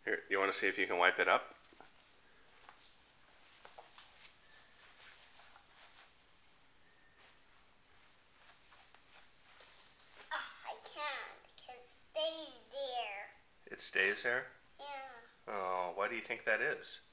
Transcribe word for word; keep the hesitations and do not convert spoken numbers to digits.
Here, you want to see if you can wipe it up? Uh, I can't, because it stays there. It stays there? Yeah. Oh, why do you think that is?